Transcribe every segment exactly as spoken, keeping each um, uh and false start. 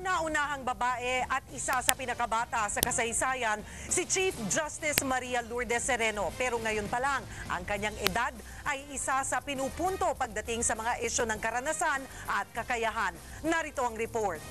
Kauna-unahang babae at isa sa pinakabata sa kasaysayan, si Chief Justice Maria Lourdes Sereno. Pero ngayon pa lang, ang kanyang edad ay isa sa pinupunto pagdating sa mga isyu ng karanasan at kakayahan. Narito ang report.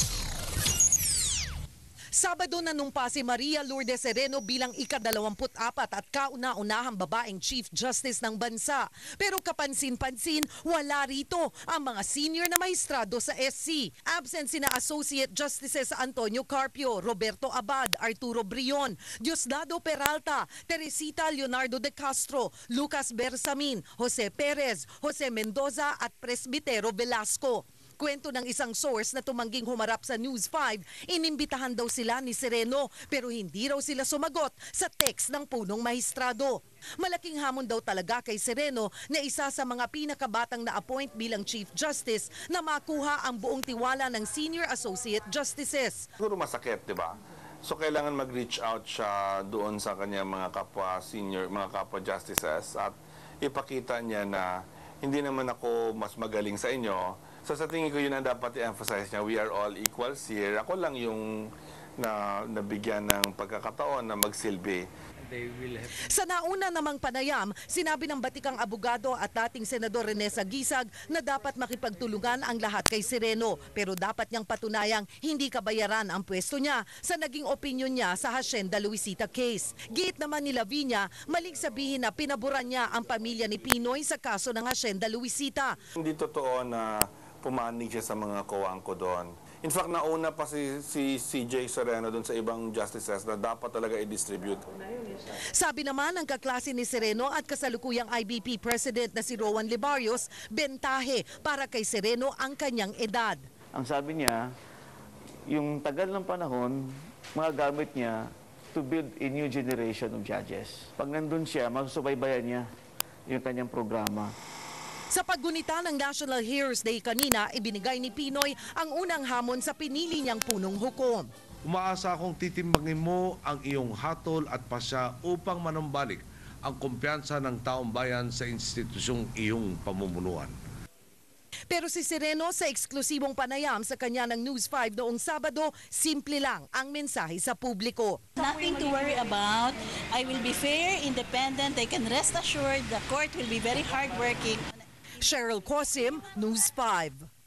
Sabado nanumpa si Maria Lourdes Sereno bilang ikadalawamput apat at kauna-unahang babaeng Chief Justice ng bansa. Pero kapansin-pansin, wala rito ang mga senior na maestrado sa S C. Absent sina Associate Justices Antonio Carpio, Roberto Abad, Arturo Brion, Diosdado Peralta, Teresita Leonardo de Castro, Lucas Bersamin, Jose Perez, Jose Mendoza at Presbitero Velasco. Kwento ng isang source na tumangging humarap sa News five, inimbitahan daw sila ni Sereno pero hindi raw sila sumagot sa text ng punong mahistrado. Malaking hamon daw talaga kay Sereno na isa sa mga pinakabatang na-appoint bilang Chief Justice na makuha ang buong tiwala ng Senior Associate Justices. Siguro masakit, di ba? So kailangan mag-reach out siya doon sa kanya mga kapwa senior, mga kapwa justices at ipakita niya na hindi naman ako mas magaling sa inyo. So sa tingin ko yun ang dapat i-emphasize niya, we are all equals here. Ako lang yung na, nabigyan ng pagkakataon na magsilbi. Sa nauna namang panayam, sinabi ng batikang abogado at dating Senador Rene Sagisag na dapat makipagtulungan ang lahat kay Sereno. Pero dapat niyang patunayang hindi kabayaran ang pwesto niya sa naging opinyon niya sa Hacienda Luisita case. Giit naman ni Lavinia, maling sabihin na pinaboran niya ang pamilya ni Pinoy sa kaso ng Hacienda Luisita. Hindi totoo na pumanig siya sa mga kawangko doon. In fact, nauna pa si, si C J Sereno doon sa ibang justices na dapat talaga i-distribute. Sabi naman ng kaklase ni Sereno at kasalukuyang I B P President na si Rowan Libarios, bentahe para kay Sereno ang kanyang edad. Ang sabi niya, yung tagal ng panahon, mga gamit niya to build a new generation of judges. Pag nandun siya, masusubaybayan niya yung kanyang programa. Sa paggunita ng National Heroes Day kanina, ibinigay ni Pinoy ang unang hamon sa pinili niyang punong hukom. Umaasa akong titimbangin mo ang iyong hatol at pasya upang manumbalik ang kumpiyansa ng taong bayan sa institusyong iyong pamumunuan. Pero si Sereno sa eksklusibong panayam sa kanya ng News five noong Sabado, simple lang ang mensahe sa publiko. Nothing to worry about. I will be fair, independent. They can rest assured the court will be very hardworking. Cheryl Cosim, News five.